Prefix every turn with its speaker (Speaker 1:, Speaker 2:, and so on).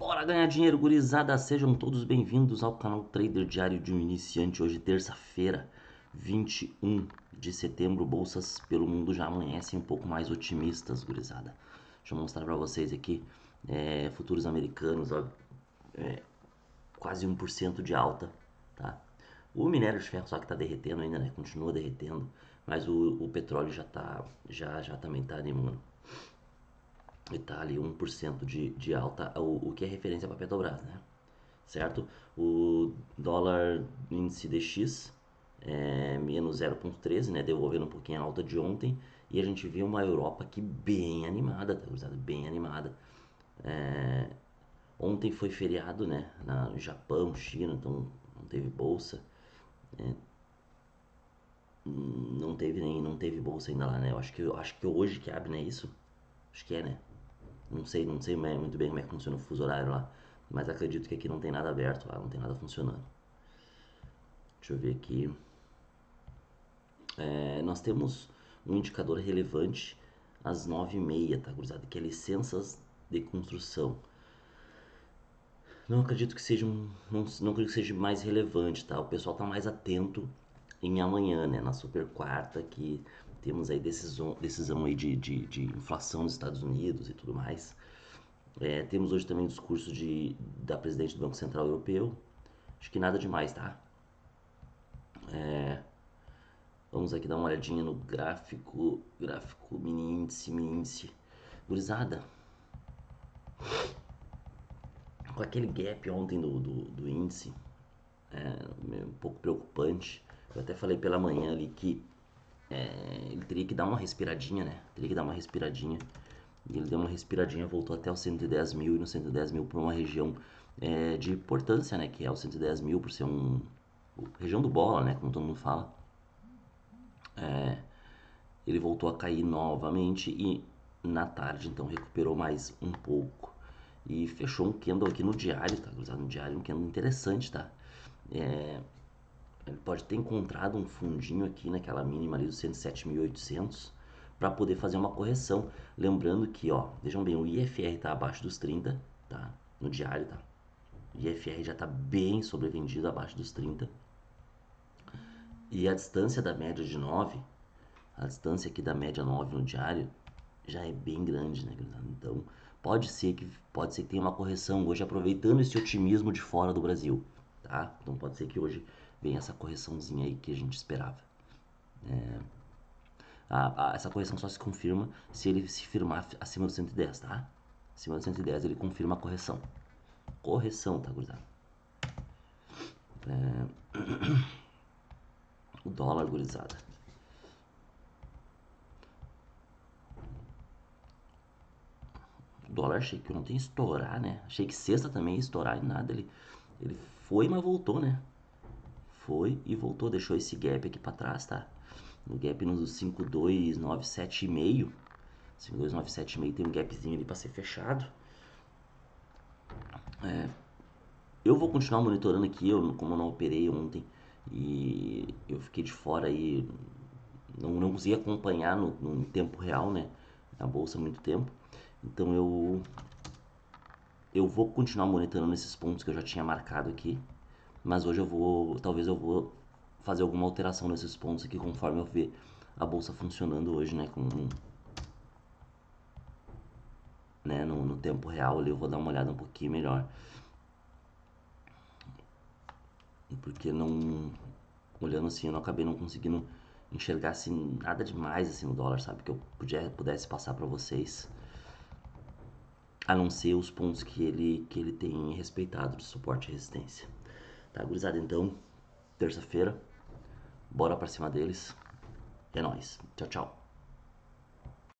Speaker 1: Bora ganhar dinheiro, gurizada! Sejam todos bem-vindos ao canal Trader Diário de um Iniciante. Hoje, terça-feira, 21 de setembro. Bolsas pelo mundo já amanhecem um pouco mais otimistas, gurizada. Deixa eu mostrar pra vocês aqui. Futuros americanos, ó, quase 1% de alta, tá? O minério de ferro só que tá derretendo ainda, né? Continua derretendo, mas o petróleo já também tá animando. E tá ali 1% de alta, o que é referência para Petrobras, né? Certo? O dólar índice DX é menos 0,13, né? Devolvendo um pouquinho a alta de ontem. E a gente vê uma Europa aqui bem animada, tá, gurizada? Bem animada. Ontem foi feriado, né? No Japão, China, então não teve bolsa. Não teve bolsa ainda lá, né? Eu acho que hoje que abre, né? Isso? Acho que é, né? Não sei muito bem como é que funciona o fuso horário lá. Mas acredito que aqui não tem nada aberto lá, não tem nada funcionando. Deixa eu ver aqui. Nós temos um indicador relevante às 9h30, tá, gurizada? Que é licenças de construção. Não acredito que seja não acredito que seja mais relevante, tá? O pessoal tá mais atento em amanhã, né? Na super quarta, que temos aí decisão aí de inflação nos Estados Unidos e tudo mais. Temos hoje também o discurso da presidente do Banco Central Europeu. Acho que nada demais, tá? Vamos aqui dar uma olhadinha no gráfico mini índice. Gurizada, com aquele gap ontem do índice, um pouco preocupante. Eu até falei pela manhã ali que ele teria que dar uma respiradinha, né? Teria que dar uma respiradinha. E ele deu uma respiradinha, voltou até os 110 mil, e no 110 mil para uma região de importância, né? Que é o 110 mil por ser região do bola, né? Como todo mundo fala. Ele voltou a cair novamente e na tarde então recuperou mais um pouco. E fechou um candle aqui no diário, tá? No diário um candle interessante, tá? Ele pode ter encontrado um fundinho aqui naquela mínima ali dos 107.800 para poder fazer uma correção. Lembrando que, ó, vejam bem, o IFR tá abaixo dos 30, tá? No diário, tá? O IFR já tá bem sobrevendido abaixo dos 30. E a distância da média de 9, a distância aqui da média 9 no diário já é bem grande, né? Então, pode ser que tenha uma correção hoje, aproveitando esse otimismo de fora do Brasil, tá? Então pode ser que hoje venha essa correçãozinha aí que a gente esperava. Essa correção só se confirma se ele se firmar acima do 110, tá? Acima do 110 ele confirma a correção. Correção, tá, gurizada? O dólar, gurizada. O dólar achei que ontem ia estourar, né? Achei que sexta também ia estourar e nada. Ele foi, mas voltou, né? Foi e voltou, deixou esse gap aqui pra trás, tá? No gap nos 5297,5. 5297,5 tem um gapzinho ali pra ser fechado. Eu vou continuar monitorando aqui, como eu não operei ontem e eu fiquei de fora aí, não consegui acompanhar no tempo real, né? A bolsa há muito tempo. Então eu vou continuar monitorando esses pontos que eu já tinha marcado aqui, mas hoje talvez eu vou fazer alguma alteração nesses pontos aqui conforme eu ver a bolsa funcionando hoje, né? No tempo real ali eu vou dar uma olhada um pouquinho melhor. Porque não, olhando assim, eu não acabei não conseguindo enxergar assim nada demais assim no dólar, sabe? Que eu pudesse passar para vocês, a não ser os pontos que ele tem respeitado de suporte e resistência. Tá, gurizada? Então, terça-feira, bora pra cima deles. É nóis. Tchau, tchau.